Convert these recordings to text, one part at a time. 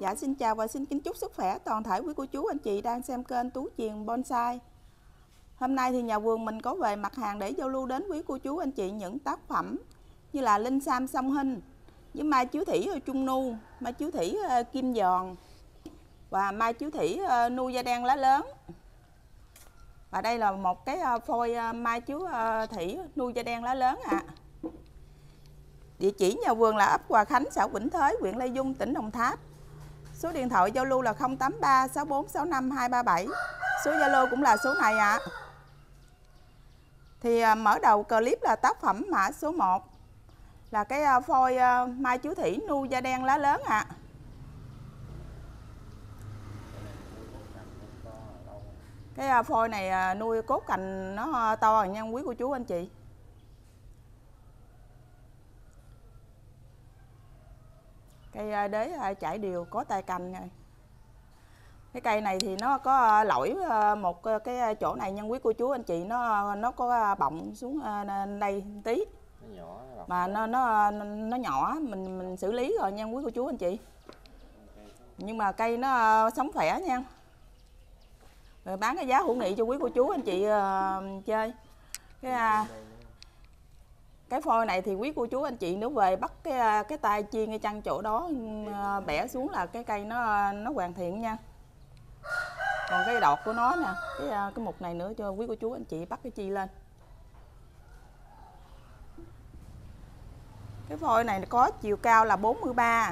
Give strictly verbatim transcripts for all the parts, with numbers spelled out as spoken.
Dạ xin chào và xin kính chúc sức khỏe toàn thể quý cô chú anh chị đang xem kênh Tú Chuyền Bonsai. Hôm nay thì nhà vườn mình có về mặt hàng để giao lưu đến quý cô chú anh chị những tác phẩm như là linh sam song hình với mai chiếu thủy trung nu, mai chiếu thủy kim giòn và mai chiếu thủy nu da đen lá lớn. Và đây là một cái phôi mai chiếu thủy nu da đen lá lớn ạ. À. Địa chỉ nhà vườn là ấp Hòa Khánh, xã Vĩnh Thới, huyện Lai Vung, tỉnh Đồng Tháp. Số điện thoại giao lưu là không tám ba sáu bốn sáu năm hai ba bảy. Số Zalo cũng là số này ạ. À. Thì mở đầu clip là tác phẩm mã số một là cái phôi mai chiếu thủy nu da đen lá lớn ạ. À. Cái phôi này nuôi cốt cành nó to rồi nha quý cô chú anh chị. Cây đế chảy đều có tay cành này. Cái cây này thì nó có lỗi một cái chỗ này nha quý cô chú anh chị, nó nó có bọng xuống đây tí. Nó nhỏ, mà nó nó nó nhỏ mình mình xử lý rồi nha quý cô chú anh chị. Nhưng mà cây nó sống khỏe nha. Rồi bán cái giá hữu nghị cho quý cô chú anh chị uh, chơi. Cái uh, cái phôi này thì quý cô chú anh chị nếu về bắt cái cái tay chiên ngay chân chỗ đó uh, bẻ xuống là cái cây nó nó hoàn thiện nha. Còn cái đọt của nó nè, cái uh, cái mục này nữa cho quý cô chú anh chị bắt cái chi lên. Cái phôi này có chiều cao là bốn mươi ba.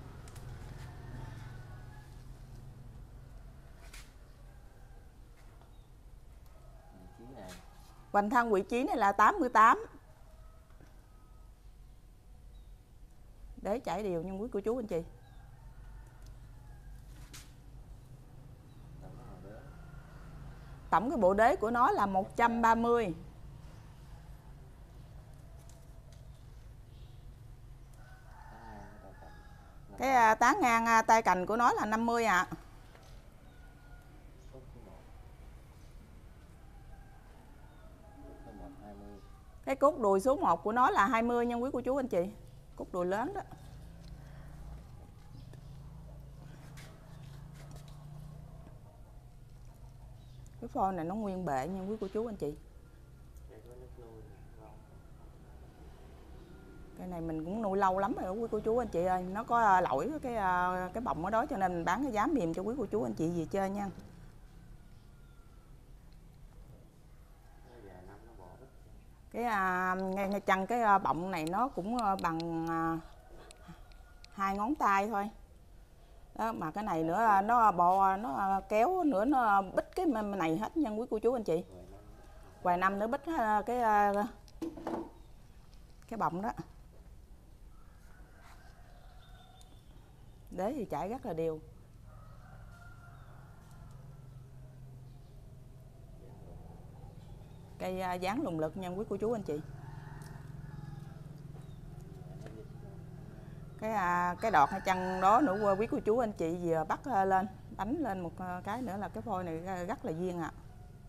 Hoành thân vị trí này là tám mươi tám. Để chảy đều nha quý cô chú anh chị. Tổng cái bộ đế của nó là một trăm ba mươi. Cái tán ngang tay cành của nó là năm mươi ạ. À. Cái cốt đùi số một của nó là hai mươi nha quý cô chú anh chị. Cốt đùi lớn đó. Cái phôi này nó nguyên bệ nha quý cô chú anh chị. Cái này mình cũng nuôi lâu lắm rồi quý cô chú anh chị ơi. Nó có lỗi cái cái bọng ở đó cho nên mình bán cái giá mềm cho quý cô chú anh chị về chơi nha. Cái à, ngay, ngay chân cái à, bọng này nó cũng à, bằng à, hai ngón tay thôi đó, mà cái này nữa nó bò nó kéo nữa nó bít cái này hết nha quý cô chú anh chị. Vài năm nữa bít cái cái bọng đó. Đế thì chảy rất là đều. Cây dáng lùng lực nha quý cô chú anh chị. Cái cái đọt hay chăn đó nữa quý cô chú anh chị vừa bắt lên đánh lên một cái nữa là cái phôi này rất là duyên ạ. À.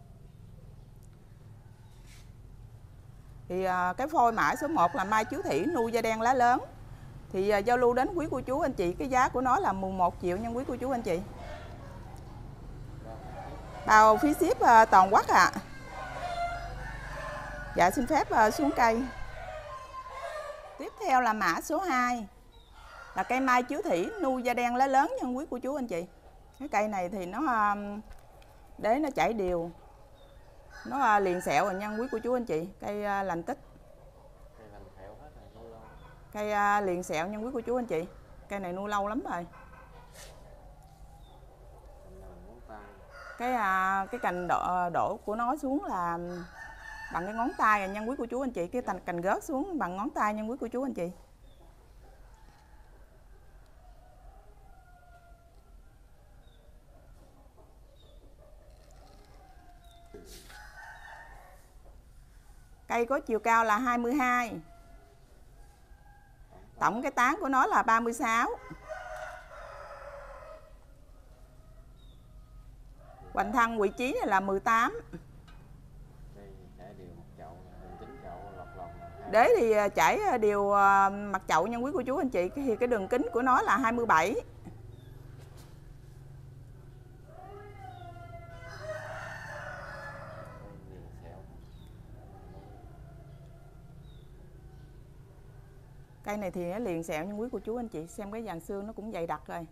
Thì cái phôi mã số một là mai chiếu thủy nu da đen lá lớn. Thì giao lưu đến quý cô chú anh chị cái giá của nó là mười một triệu nha quý cô chú anh chị. Bao phí ship toàn quốc ạ. À. Dạ xin phép xuống cây. Tiếp theo là mã số hai là cây mai chiếu thủy nu da đen lá lớn nha quý cô chú anh chị. Cái cây này thì nó đế nó chảy đều, nó liền sẹo rồi nha quý cô chú anh chị. Cây lành tích, cây liền sẹo nha quý cô chú anh chị. Cây này nuôi lâu lắm rồi. Cái cái cành đổ, đổ của nó xuống là bằng cái ngón tay rồi nha quý cô chú anh chị. Cái cành cành gớt xuống bằng ngón tay nha quý cô chú anh chị. Cây có chiều cao là hai mươi hai. Tổng cái tán của nó là ba mươi sáu. Hoành thân vị trí này là mười tám. Đế thì chảy đều mặt chậu nha quý cô chú anh chị. Thì cái đường kính của nó là hai mươi bảy. Cây này thì nó liền sẹo nha quý cô chú anh chị. Xem cái dàn xương nó cũng dày đặc rồi.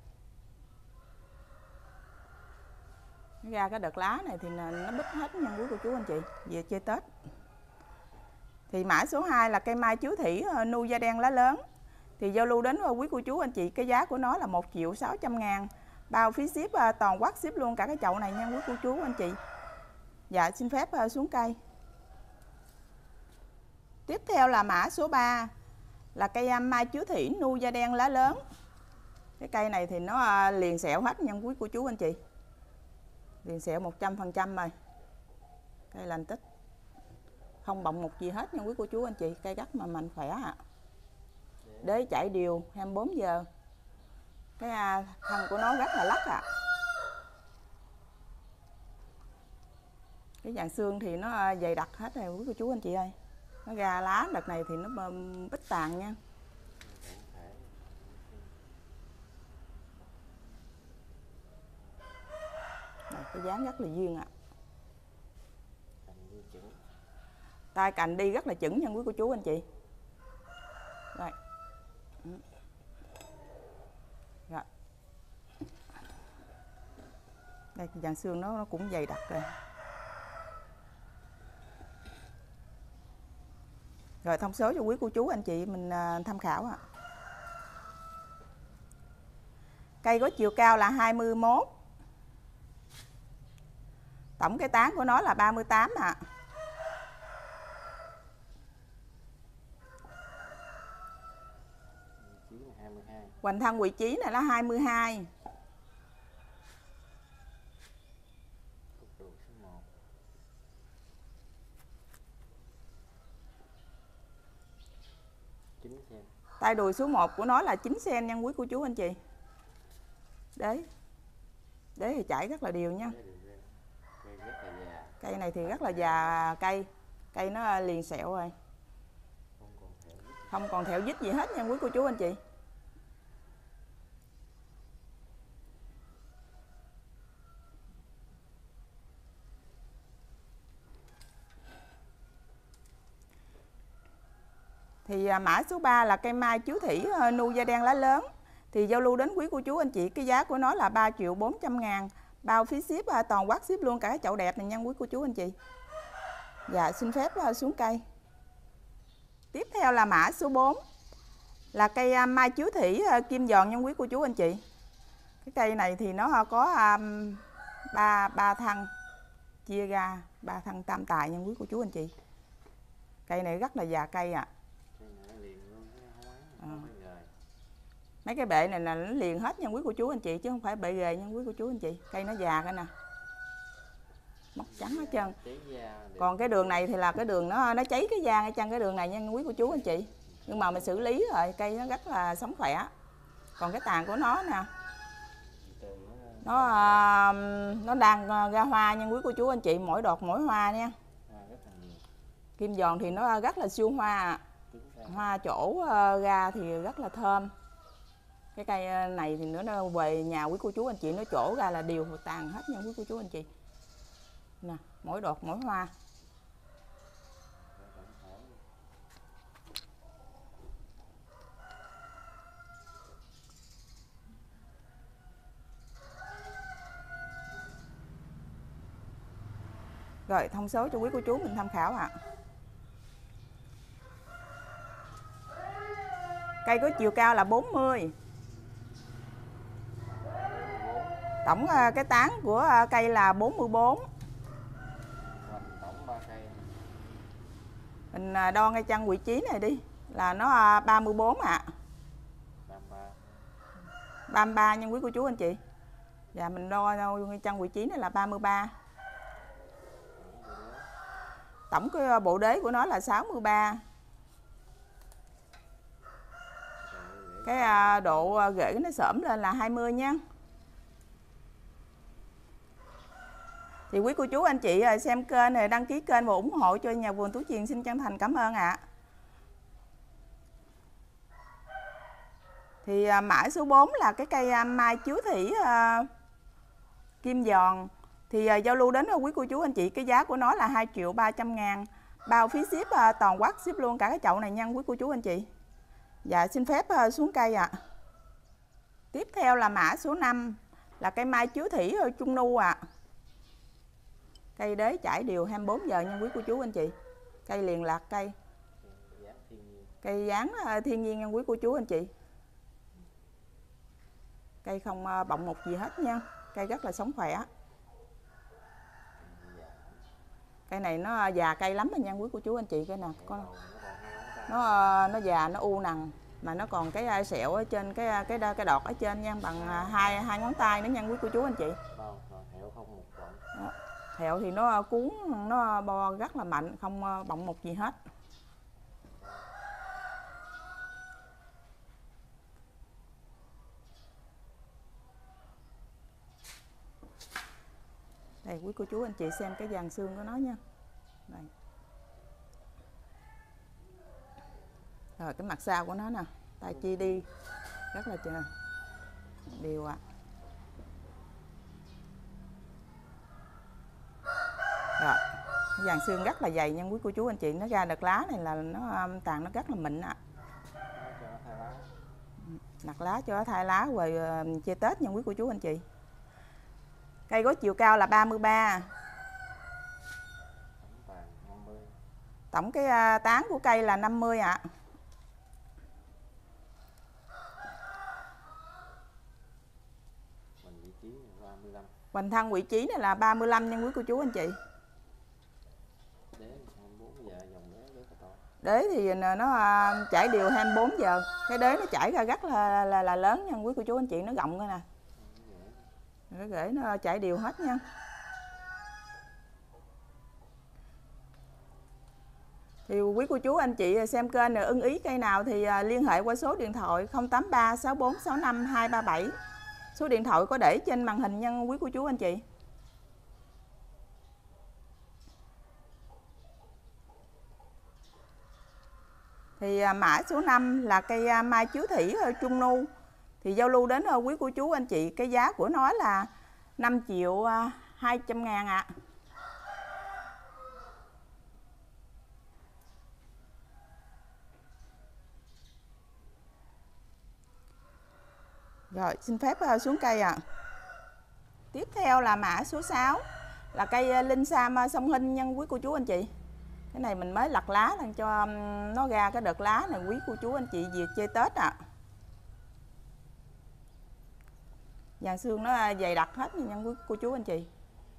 Ra cái đợt lá này thì nó bít hết nha quý cô chú anh chị. Về chơi Tết. Thì mã số hai là cây mai chiếu thủy nu da đen lá lớn. Thì giao lưu đến quý cô chú anh chị, cái giá của nó là một triệu sáu trăm ngàn. Bao phí ship toàn quốc, ship luôn cả cái chậu này nha quý cô chú anh chị. Dạ xin phép xuống cây. Tiếp theo là mã số ba là cây mai chiếu thủy nu da đen lá lớn. Cái cây này thì nó liền sẹo hết nha quý cô chú anh chị. Liền sẹo một trăm phần trăm rồi. Cây lành tích. Không bọng một gì hết nha quý cô chú anh chị. Cây rất mà mạnh khỏe ạ. À. Đế chạy đều hai mươi bốn giờ. Cái thân của nó rất là lắc ạ. À. Cái dàn xương thì nó dày đặc hết rồi quý cô chú anh chị ơi. Nó ra lá đợt này thì nó bít tàn nha. Đây, cái dáng rất là duyên ạ. À. Tay cành đi rất là chững nha quý cô chú anh chị. Rồi. Rồi. Đây cái dàn xương nó, nó cũng dày đặc rồi. Rồi thông số cho quý cô chú anh chị mình tham khảo ạ. À. Cây có chiều cao là hai mươi mốt. Tổng cái tán của nó là ba mươi tám ạ. À. Hoành thân vị trí này là hai mươi hai. Tay đùi số một của nó là chín xen-ti-mét nha quý cô chú anh chị. Đấy. Đấy thì chảy rất là đều nha. Cây này thì rất là già cây. Cây nó liền sẹo rồi. Không còn thẹo dít gì hết nha quý cô chú anh chị. Thì mã số ba là cây mai chiếu thủy nu da đen lá lớn. Thì giao lưu đến quý cô chú anh chị, cái giá của nó là ba triệu bốn trăm ngàn. Bao phí ship toàn quốc, ship luôn cả cái chậu đẹp này nha quý cô chú anh chị. Dạ xin phép xuống cây. Tiếp theo là mã số bốn là cây mai chiếu thủy kim giòn nha quý cô chú anh chị. Cái cây này thì nó có ba ba thân chia ra, ba thân tam tài nha quý cô chú anh chị. Cây này rất là già cây ạ. À. À. Mấy cái bệ này là nó liền hết nha quý cô chú anh chị, chứ không phải bệ ghề nha quý cô chú anh chị. Cây nó già cái nè, móc trắng hết trơn. Còn cái đường này thì là cái đường nó nó cháy cái da ngay chân cái đường này nha quý cô chú anh chị. Nhưng mà mình xử lý rồi, cây nó rất là sống khỏe. Còn cái tàn của nó nè, nó nó đang ra hoa nha quý cô chú anh chị, mỗi đọt mỗi hoa nha. Kim giòn thì nó rất là siêu hoa. Hoa chỗ ra thì rất là thơm. Cái cây này thì nó về nhà quý cô chú anh chị, nó chỗ ra là đều tàn hết nha quý cô chú anh chị. Nè, mỗi đọt mỗi hoa. Rồi thông số cho quý cô chú mình tham khảo ạ. À. Cây có chiều cao là bốn mươi. Tổng cái tán của cây là bốn mươi bốn. Mình đo ngay chân vị trí này đi là nó ba mươi bốn ạ. À. ba mươi ba nha quý cô chú anh chị. Và mình đo ngay chân vị trí này là ba mươi ba. Tổng cái bộ đế của nó là sáu mươi ba. Cái độ rễ nó xổm lên là hai mươi nha. Thì quý cô chú anh chị xem kênh này, đăng ký kênh và ủng hộ cho nhà vườn Tú Chiền xin chân thành cảm ơn ạ. À. Thì mã số bốn là cái cây mai chiếu thủy uh, kim giòn. Thì uh, giao lưu đến quý cô chú anh chị, cái giá của nó là hai triệu ba trăm ngàn. Bao phí ship uh, toàn quốc, ship luôn cả cái chậu này nha quý cô chú anh chị. Dạ xin phép uh, xuống cây ạ. À. Tiếp theo là mã số năm là cây mai chiếu thủy Trung Nu ạ. À. Cây đế chảy đều hai mươi bốn giờ nha quý cô chú anh chị. Cây liền lạc cây. Cây dáng uh, thiên nhiên nha quý cô chú anh chị. Cây không uh, bọng mục gì hết nha. Cây rất là sống khỏe. Cây này nó già cây lắm rồi nha quý cô chú anh chị. Cây nè con nó nó già, nó u nằng mà nó còn cái sẹo ở trên cái cái cái đọt ở trên nha, bằng hai hai ngón tay nữa nha quý cô chú anh chị. Đó. Hẹo thì nó cuốn, nó bo rất là mạnh, không bọng mục gì hết. Đây quý cô chú anh chị xem cái dàn xương của nó nha. Đây. Rồi cái mặt sau của nó nè, tay chi đi rất là đều ạ. À. Rồi, cái dàn xương rất là dày nha quý cô chú anh chị, nó ra đợt lá này là nó tàn nó rất là mịn ạ. À. Nặt lá cho thay lá rồi chơi Tết nha quý cô chú anh chị. Cây có chiều cao là ba mươi ba. Tổng cái tán của cây là năm mươi ạ. À. Hoành thân vị trí này là ba mươi lăm nha quý cô chú anh chị. Đế thì nó chảy đều hai mươi bốn giờ. Cái đế nó chảy ra rất là là, là lớn nha quý cô chú anh chị, nó rộng rồi nè. Cái rễ nó chảy đều hết nha. Thì quý cô chú anh chị xem kênh này ưng ý cây nào thì liên hệ qua số điện thoại không tám ba sáu bốn sáu năm hai ba bảy. Số điện thoại có để trên màn hình nha quý cô chú anh chị. Thì mã số năm là cây mai chiếu thủy Trung Nu. Thì giao lưu đến quý cô chú anh chị, cái giá của nó là năm triệu hai trăm ngàn ạ. À. Rồi xin phép xuống cây ạ. À. Tiếp theo là mã số sáu là cây linh sam sông Hinh nha quý cô chú anh chị. Cái này mình mới lặt lá làm cho nó ra cái đợt lá này quý cô chú anh chị việc chơi Tết ạ. À. Dàn xương nó dày đặc hết nha quý cô chú anh chị.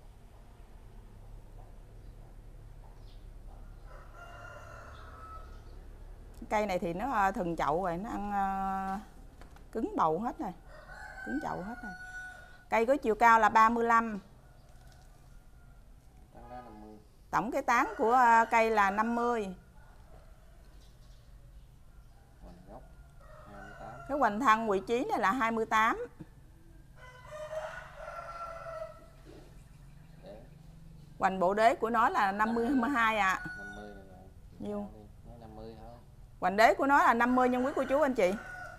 Cây này thì nó thừng chậu rồi, nó ăn cứng bầu hết rồi, cứng chậu hết rồi. Cây có chiều cao là ba mươi lăm. Tổng cái tán của cây là năm mươi. Cái hoành thân vị trí này là hai mươi tám. Hoành bộ đế của nó là năm mươi hai ạ. À. Nhiêu? Hoành đế của nó là năm mươi nha quý cô chú anh chị.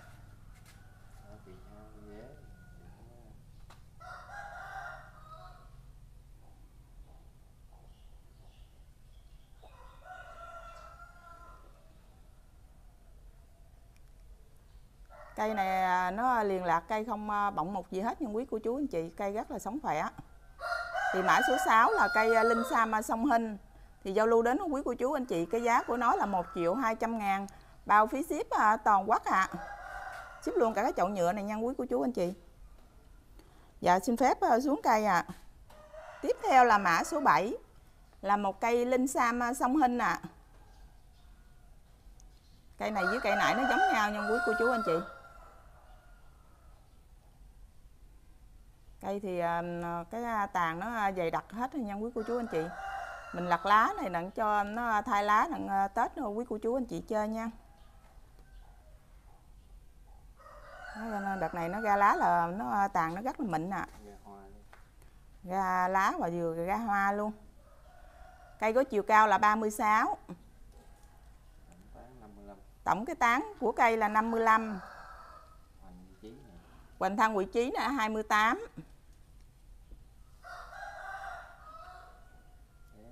Cây này nó liền lạc, cây không bọng mục gì hết nha quý cô chú anh chị, cây rất là sống khỏe. Thì mã số sáu là cây linh sam sông Hinh. Thì giao lưu đến quý cô chú anh chị, cái giá của nó là một triệu hai trăm ngàn, bao phí ship toàn quốc ạ. À. Ship luôn cả cái chậu nhựa này nha quý cô chú anh chị. Dạ xin phép xuống cây ạ. À. Tiếp theo là mã số bảy là một cây linh sam sông Hinh ạ. À. Cây này với cây nãy nó giống nhau nha quý cô chú anh chị. Cây thì cái tàn nó dày đặc hết rồi nha quý cô chú anh chị. Mình lặt lá này đặng cho nó thay lá đặng Tết nữa quý cô chú anh chị chơi nha. Đợt này nó ra lá là nó tàn nó rất là mịn ạ. À. Ra lá và vừa ra hoa luôn. Cây có chiều cao là ba mươi sáu. Tổng cái tán của cây là năm mươi lăm. Hoành thân vị trí là hai mươi tám.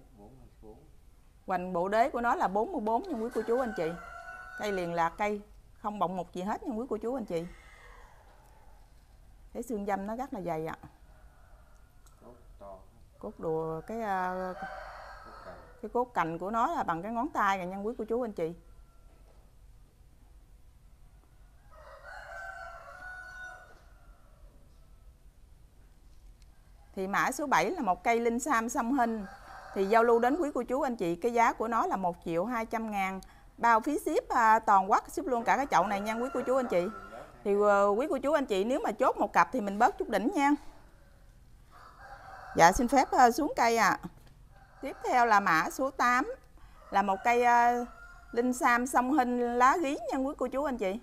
Hoành bộ đế của nó là bốn mươi bốn nha quý cô chú anh chị. Cây liền lạc cây không bọng mục gì hết nha quý cô chú anh chị. Cái xương dâm nó rất là dày ạ. Cốt đùa cái cái cốt cành của nó là bằng cái ngón tay này nha quý cô chú anh chị. Thì mã số bảy là một cây linh sam song hình. Thì giao lưu đến quý cô chú anh chị, cái giá của nó là một triệu hai trăm ngàn. Bao phí ship à, toàn quốc, ship luôn cả cái chậu này nha quý cô chú anh chị. Thì uh, quý cô chú anh chị nếu mà chốt một cặp thì mình bớt chút đỉnh nha. Dạ xin phép uh, xuống cây ạ. À. Tiếp theo là mã số tám. Là một cây uh, linh sam song hình lá gí nha quý cô chú anh chị.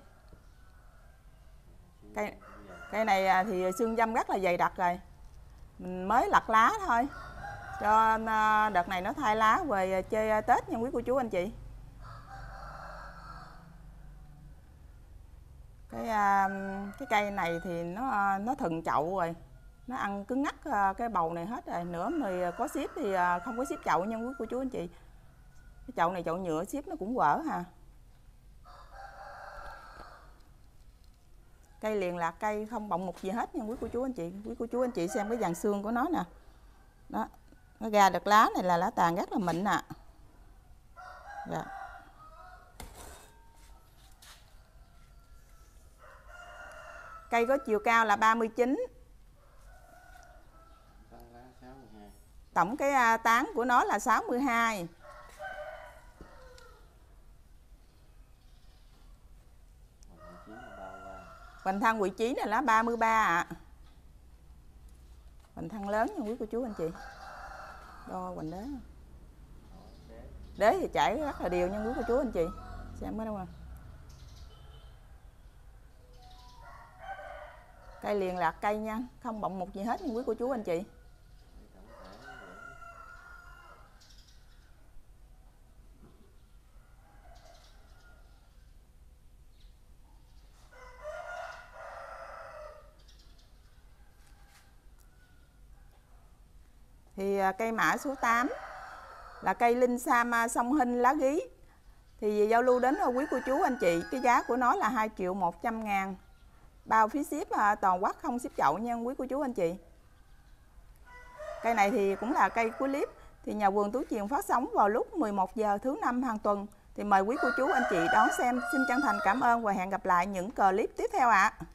Cây, cây này uh, thì xương dâm rất là dày đặc rồi. Mình mới lặt lá thôi. Cho uh, đợt này nó thay lá về chơi uh, Tết nha quý cô chú anh chị. Cái uh, cái cây này thì nó uh, nó thừng chậu rồi. Nó ăn cứng ngắc uh, cái bầu này hết rồi. Nữa mà có ship thì uh, không có ship chậu nha quý cô chú anh chị. Cái chậu này chậu nhựa ship nó cũng quở hà. Cây liền lạc cây không bọng mục gì hết nha quý cô chú anh chị. Quý cô chú anh chị xem cái dàn xương của nó nè. Đó, nó ra được lá này là lá tàn rất là mịn nè. À. Dạ. Cây có chiều cao là ba mươi chín. Tổng cái tán của nó là sáu mươi hai. Hoành thân vị trí này là ba mươi ba ạ. À. Hoành thân lớn nha quý cô chú anh chị. Đo hoành đế. Đế thì chảy rất là đều nha quý cô chú anh chị. Xem có đâu nè. Cây liền lạc cây nha, không bọng mục gì hết nha quý cô chú anh chị. Thì cây mã số tám là cây linh sam song hình lá gí. Thì giao lưu đến quý cô chú anh chị, cái giá của nó là hai triệu một trăm ngàn. Bao phí ship toàn quốc không ship chậu nha quý cô chú anh chị. Cây này thì cũng là cây cuối clip. Thì nhà vườn Tú Chiền phát sóng vào lúc mười một giờ thứ năm hàng tuần. Thì mời quý cô chú anh chị đón xem. Xin chân thành cảm ơn và hẹn gặp lại những clip tiếp theo ạ. À.